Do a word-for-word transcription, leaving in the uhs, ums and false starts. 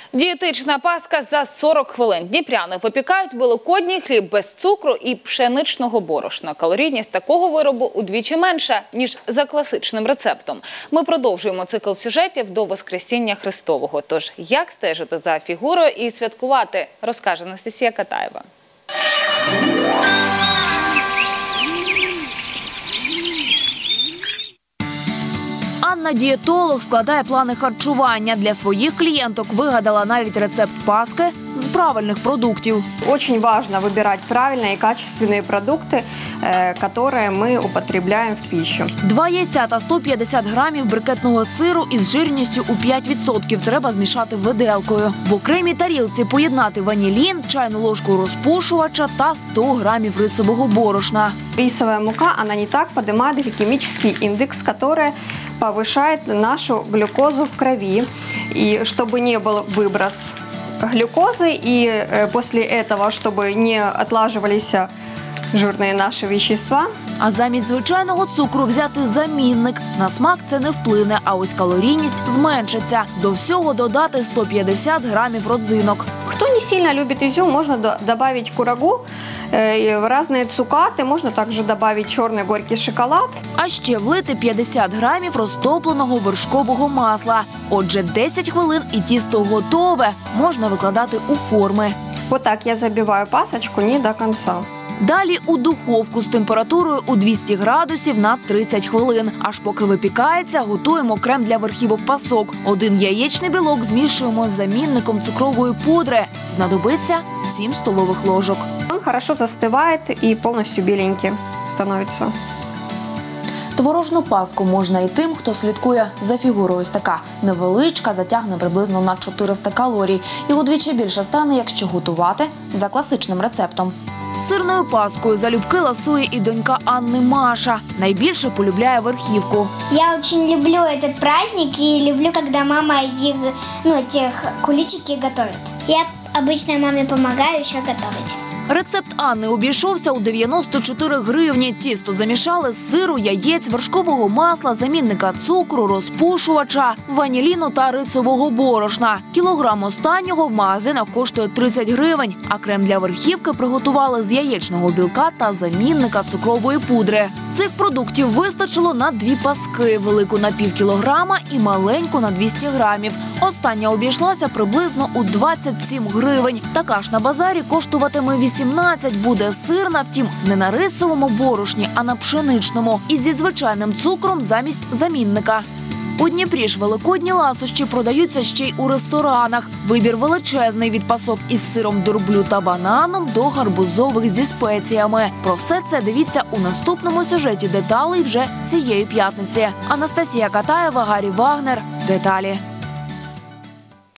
Дієтична паска за сорок хвилин. Дніпряни випікають великодній хліб без цукру і пшеничного борошна. Калорійність такого виробу удвічі менша, ніж за класичним рецептом. Ми продовжуємо цикл сюжетів до Воскресіння Христового. Тож, як стежити за фігурою і святкувати, розкаже Анастасія Катаєва. Анна – дієтолог, складає плани харчування. Для своїх клієнток вигадала навіть рецепт паски з правильних продуктів. Очень важно выбирать правильные и качественные продукты, которые мы употребляем в пищу. Два яйця та сто п'ятдесят грамів брикетного сиру із жирністю у п'ять відсотків треба змішати виделкою. В окремій тарілці поєднати ванілін, чайну ложку розпушувача та сто грамів рисового борошна. Рисовая мука, она не так поднимает гликемический индекс, который повышает нашу глюкозу в крови. И чтобы не был выброс глюкозы, и после этого, чтобы не отлаживались жирные наши вещества. А замість звичайного цукру взяти замінник. На смак це не вплине, а ось калорійність зменшиться. До всього додати сто п'ятдесят грамів родзинок. Кто не сильно любит изюм, можно добавить курагу, разные цукаты, можно также добавить черный горький шоколад. А ще влити п'ятдесят грамів розтопленого вершкового масла. Отже, десять хвилин і тісто готове. Можна викладати у форми. Вот так я забиваю пасочку не до конца. Далі у духовку з температурою у двісті градусів на тридцять хвилин. Аж поки випікається, готуємо крем для верхівок пасок. Один яєчний білок змішуємо з замінником цукрової пудри. Знадобиться сім столових ложок. Он хорошо застывает и полностью беленький становится. Творожну паску можна і тим, хто слідкує за фігурою. Ось така невеличка, затягне приблизно на чотириста калорій. І удвічі більше стане, якщо готувати за класичним рецептом. Сирною паскою залюбки ласує і донька Анни Маша. Найбільше полюбляє верхівку. Я очень люблю этот праздник и люблю, когда мама их, ну, этих куличики готовит. Я обычно маме помогаю еще готовить. Рецепт Анни обійшовся у дев'яносто чотири гривні. Тісто замішали з сиру, яєць, вершкового масла, замінника цукру, розпушувача, ваніліну та рисового борошна. Кілограм останнього в магазинах коштує тридцять гривень, а крем для верхівки приготували з яєчного білка та замінника цукрової пудри. Цих продуктів вистачило на дві паски – велику на пів кілограма і маленьку на двісті грамів. Остання обійшлася приблизно у двадцять сім гривень. Така ж на базарі коштуватиме вісімнадцять, буде сирна, втім, не на рисовому борошні, а на пшеничному. І зі звичайним цукром замість замінника. У Дніпрі ж великодні ласощі продаються ще й у ресторанах. Вибір величезний – від пасок із сиром дурблю та бананом до гарбузових зі спеціями. Про все це дивіться у наступному сюжеті деталей вже цієї п'ятниці. Анастасія Катаєва, Гарі Вагнер. Деталі.